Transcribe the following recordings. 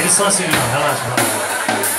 Eles são assim, não, relaxa, relaxa.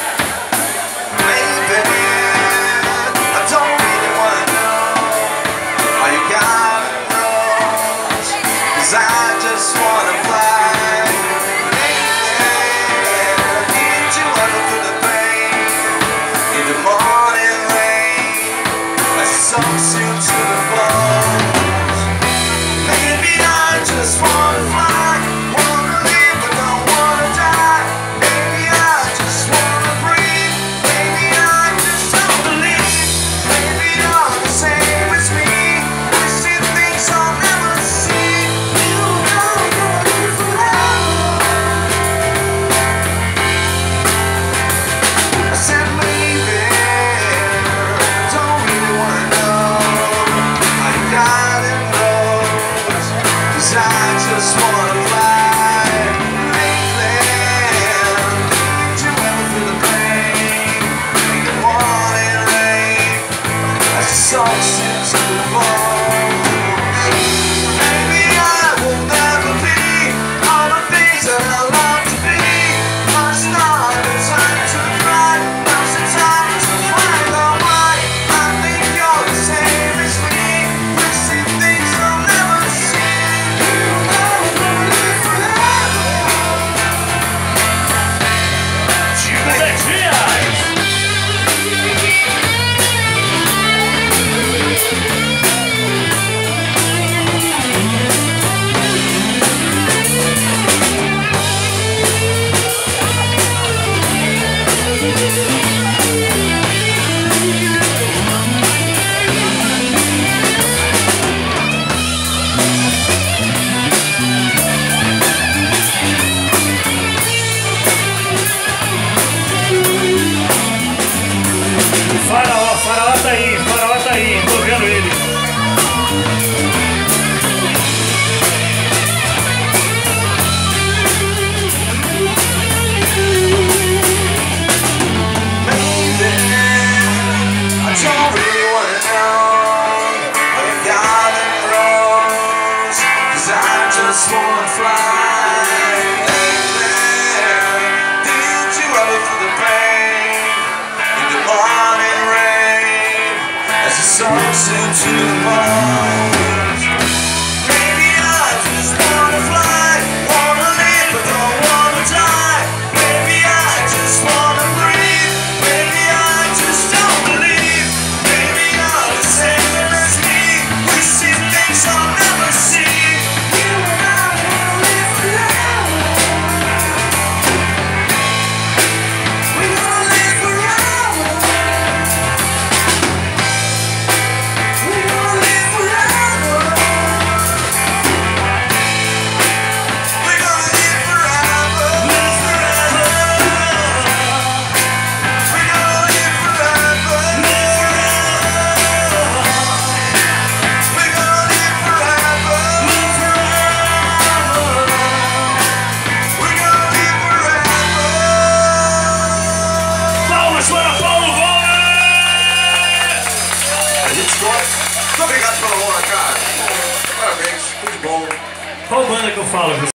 Faraó tá aí, tô vendo ele. Songs into the bones. Maybe I just wanna fly, wanna live but don't wanna die. Maybe I just wanna breathe, maybe I just don't believe. Maybe you're the same as me, we see things I'll never see. You and I wanna live forever. We're gonna live forever. Muito obrigado pela honra, cara. Parabéns, tudo de bom. Qual banda que eu falo?